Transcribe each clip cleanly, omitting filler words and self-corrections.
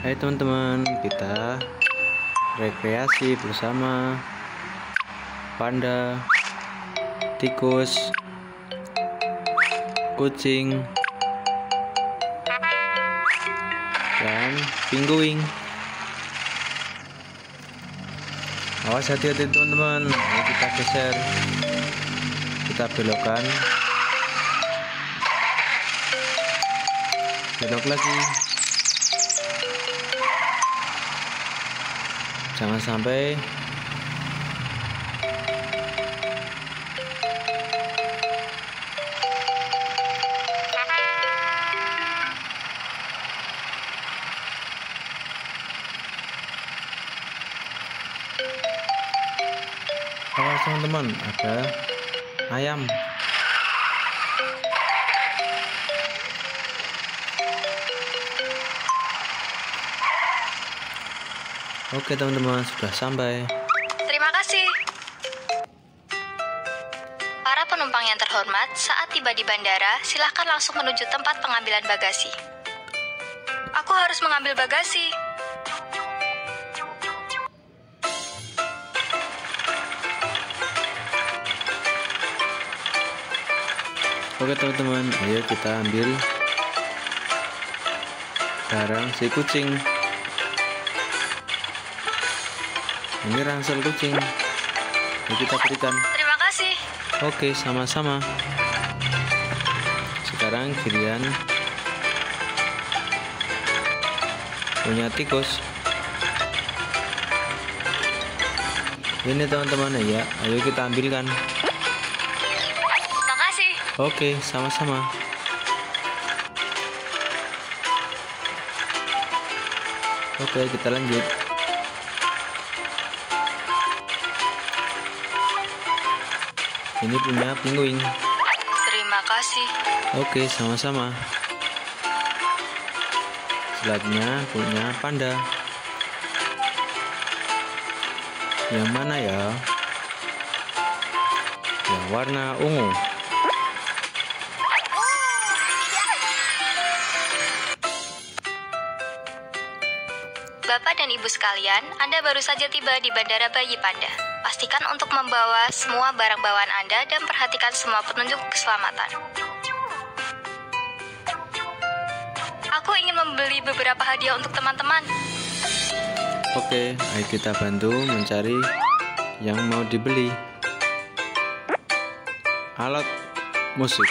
Hai teman-teman, kita rekreasi bersama panda, tikus, kucing, dan pinguing. Awas, hati-hati teman-teman. Ayo kita geser, kita belokkan, belok lagi. Jangan sampai awas teman-teman, ada ayam. Oke teman-teman, sudah sampai. Terima kasih. Para penumpang yang terhormat, saat tiba di bandara, silahkan langsung menuju tempat pengambilan bagasi. Aku harus mengambil bagasi. Oke teman-teman, ayo kita ambil barang si kucing. Ini ransel kucing, ayo kita berikan. Terima kasih. Oke, sama-sama. Sekarang giliran punya tikus. Ini teman-teman ya, ayo kita ambilkan. Makasih. Oke, sama-sama. Oke, kita lanjut. Ini punya pinguing. Terima kasih. Oke, sama-sama. Selanjutnya punya panda. Yang mana ya? Yang warna ungu. Bapak dan Ibu sekalian, Anda baru saja tiba di Bandara Bayi Panda. Pastikan untuk membawa semua barang bawaan Anda dan perhatikan semua petunjuk keselamatan. Aku ingin membeli beberapa hadiah untuk teman-teman. Oke, ayo kita bantu mencari yang mau dibeli. Alat musik.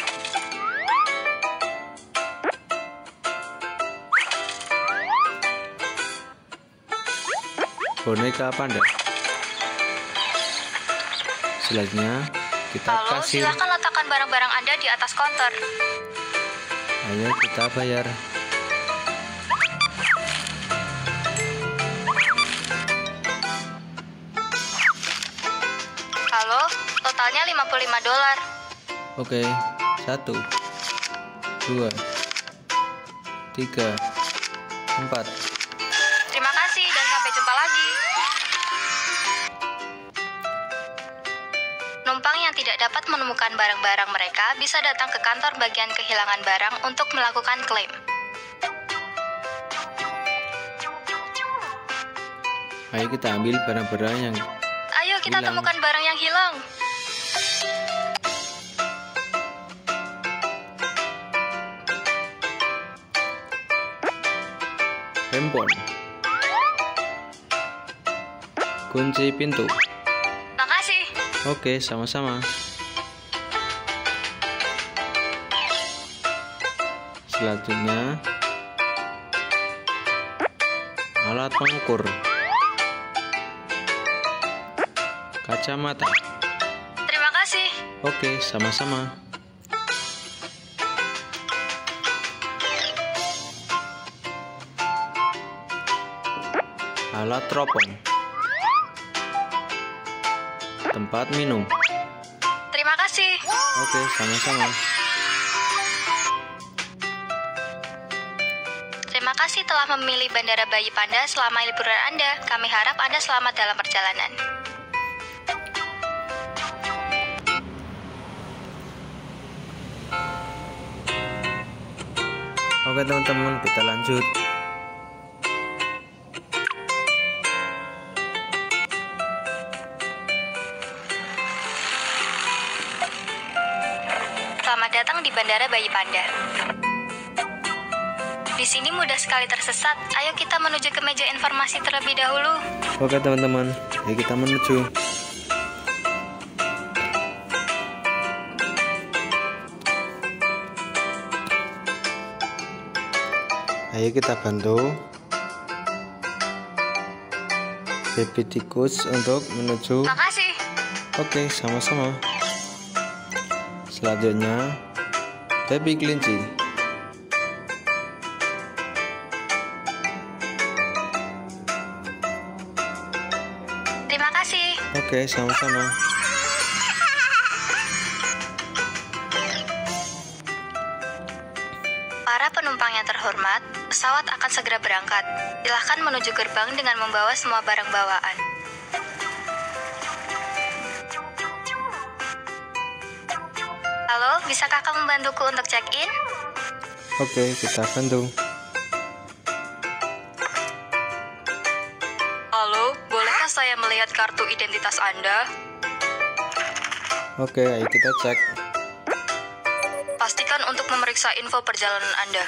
Boneka panda. Selanjutnya kita Halo, kasir. silakan letakkan barang-barang Anda di atas konter. Ayo kita bayar. Halo, totalnya $55. Oke, 1, 2, 3, 4. Terima kasih dan sampai jumpa lagi. Penumpang yang tidak dapat menemukan barang-barang mereka bisa datang ke kantor bagian kehilangan barang untuk melakukan klaim. Ayo kita ambil barang-barang yang Ayo kita hilang. temukan barang yang hilang. handphone, kunci pintu. Makasih. Oke, sama-sama. Selanjutnya alat pengukur, kacamata. Terima kasih. Oke, sama-sama. Alat teropong, tempat minum. Terima kasih. Oke, sama-sama. Terima kasih telah memilih Bandara Bayi Panda selama liburan Anda. Kami harap Anda selamat dalam perjalanan. Oke teman-teman, kita lanjut. datang di Bandara Bayi Panda. Di sini mudah sekali tersesat. Ayo kita menuju ke meja informasi terlebih dahulu. Oke teman-teman, ayo kita menuju. Ayo kita bantu baby tikus untuk menuju. Makasih. Oke, sama-sama. Selanjutnya baby kelinci. Terima kasih. Oke, sama-sama. Para penumpang yang terhormat, pesawat akan segera berangkat. Silahkan menuju gerbang dengan membawa semua barang bawaan. Halo, bisa kakak membantuku untuk check-in? Oke, kita bantu. Halo, bolehkah saya melihat kartu identitas Anda? Oke, ayo kita cek. Pastikan untuk memeriksa info perjalanan Anda.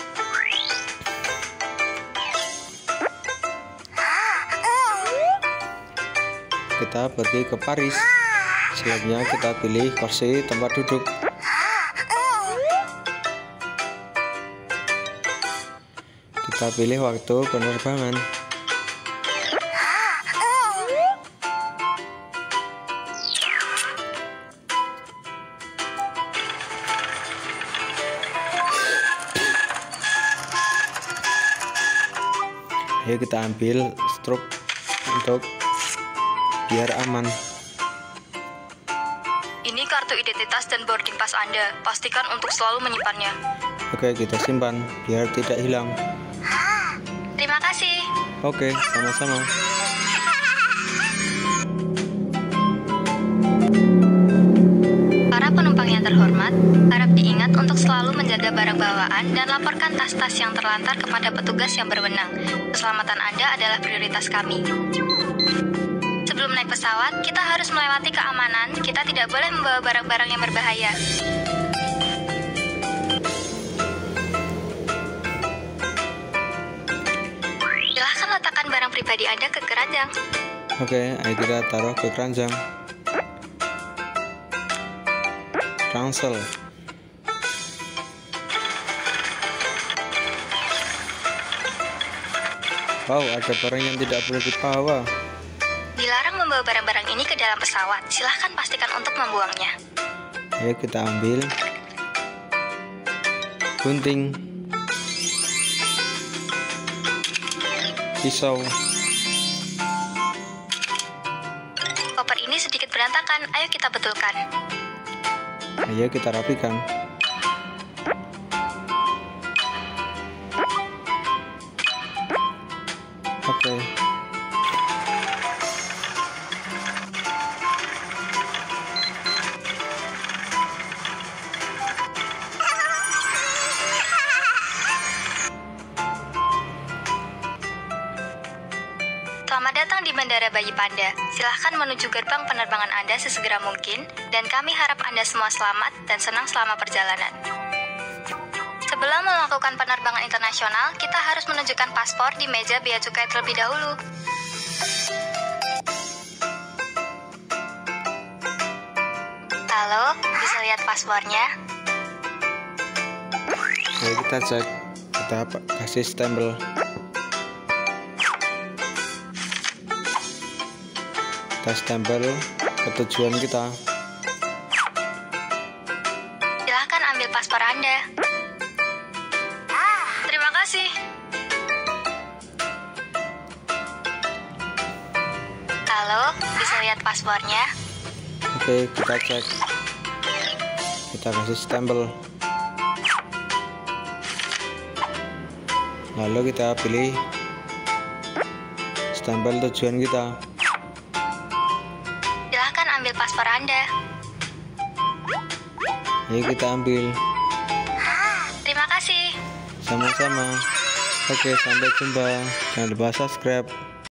Kita pergi ke Paris. Selanjutnya kita pilih kursi tempat duduk. Kita pilih waktu penerbangan. Ayo kita ambil struk untuk biar aman. Ini kartu identitas dan boarding pass Anda. Pastikan untuk selalu menyimpannya. Oke, kita simpan biar tidak hilang. Terima kasih. Oke, sama-sama. Para penumpang yang terhormat, harap diingat untuk selalu menjaga barang bawaan dan laporkan tas-tas yang terlantar kepada petugas yang berwenang. Keselamatan Anda adalah prioritas kami. Sebelum naik pesawat, kita harus melewati keamanan. Kita tidak boleh membawa barang-barang yang berbahaya. Silahkan letakkan barang pribadi Anda ke keranjang. Oke, ayo kita taruh ke keranjang. Ransel. Wow, ada barang yang tidak boleh dibawa. Dilarang membawa barang-barang ini ke dalam pesawat. Silahkan pastikan untuk membuangnya. Ayo kita ambil gunting, pisau. Koper ini sedikit berantakan. Ayo kita betulkan. Ayo kita rapikan. Oke. Selamat datang di Bandara Bayi Panda. Silahkan menuju gerbang penerbangan Anda sesegera mungkin, dan kami harap Anda semua selamat dan senang selama perjalanan. Sebelum melakukan penerbangan internasional, kita harus menunjukkan paspor di meja bea cukai terlebih dahulu. Halo, bisa lihat paspornya? Ayo kita cek. Kita kasih stempel. Kita stempel ke tujuan kita. Silahkan ambil paspor Anda. Terima kasih. Halo, bisa lihat paspornya? Oke, kita cek. Kita kasih stempel. Lalu kita pilih stempel tujuan kita. Silahkan ambil paspor Anda. Ayo kita ambil. Terima kasih. Sama-sama. Oke, sampai jumpa. Jangan lupa subscribe.